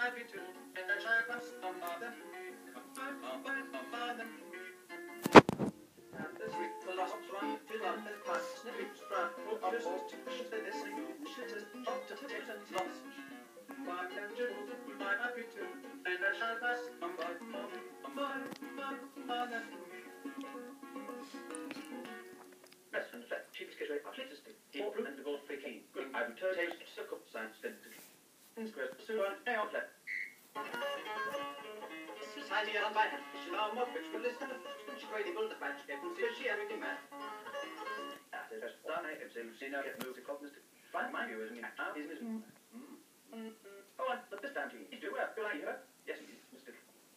happy to, and I shall pass on them. And the street, the last one, fill up the past, snippy, strap, full of just to push the listening, shitters, up to tips and slots. But then jewels, I'm happy to, and I shall pass on them. Rest and flat, cheeks get right, artistic, deep root and divorce free keen, good, I would turn taste, circle, science, density. Inscript, soon, air flat. Society on by hand, she now more rich for listen, she greatly build the batch, everyone says she everything man. That is just done, I have seen now get moved to cognitive. Find my view as me, now is Miss. Oh, but this time to you do well, do I hear? Yes, Mr.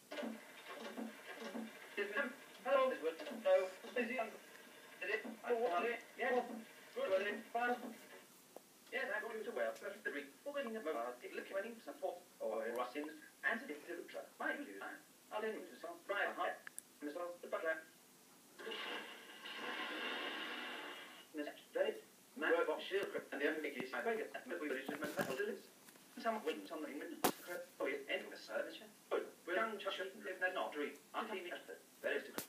Hello, Miss Wood. Hello, busy. Is it? Yes. Good, Willie. Fine. Yes, I'm going to well. Perfect degree. Opening the mobile, looking support, or Rossins, and the Lutra. My views. I'll end with some drive high. Mr. The butler. Very. My work box shield, and the only is I beg it. We will just make that list. Some wings on the England. Oh, yes, end with a service. Oh, we're young, Cheshire, live that not dream. I'm TV at the very secret.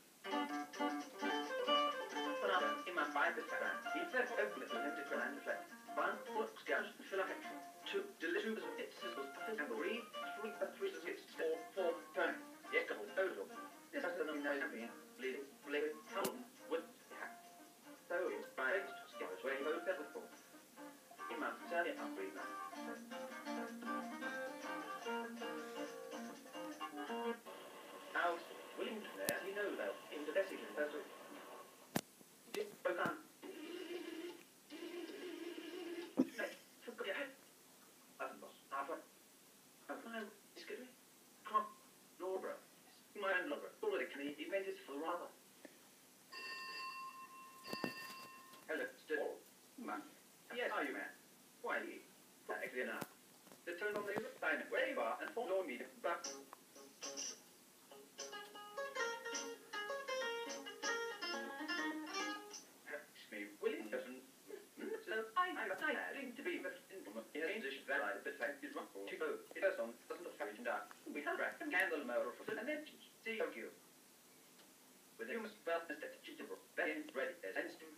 But in my Bible, he said, open it with him to command the flag. One, look, scouts, fill up action. Two, delicious, it's sizzles, and three, three, six, four, turn. Yes, go, over. This has the nominee being bleeding, Hamilton, wood, hat. So it's right, scouts, where you both settle for. In my turn, I'm free now. Now, Willie there, you know that, in the message in person. Just broke on. Forgot your head. Boss, halfway. No, excuse me. Come on, Laura. My own Laura. Already, can he made this for the rather? Hello, still. Man. Yes, are you, man? Why are you? Actually enough. They turned on the line where you are and follow me back. Willie doesn't. So I think to be in a position that I the fact is wrong to go. It goes on, doesn't look very dark. We have a candle motor for and then see you. With a human spell instead of cheatable. Then ready as instant.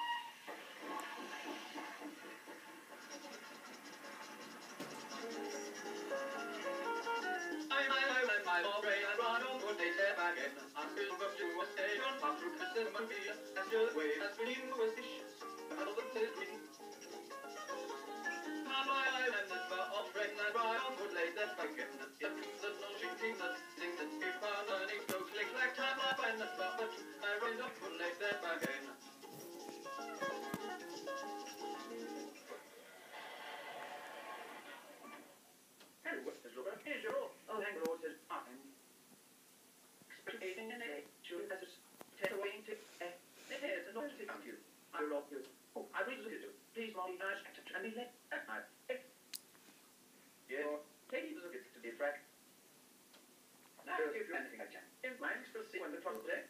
My brain and run on what they say again. I'm still but you was stay on my fruit and cinnamon beer. That's your way, that's been in the wishes. Another says me. On my island is for offering that ride on wood lay that again. Yet there's no shinking that thing that people are learning. No click like time I find that but I raise up wood lay that again. Hello, what's this look? Here's your all. Oh, thank Lord, says Martin. Expecting an A, sure, that's a take away into A. There's a lot to come to you. I will love you. Oh, I really look at you. Please, Molly, nice, and be let that night. Yeah, take it as a gift to be frank. Now, I'll give you anything I can. In mind, we'll see when the trouble day.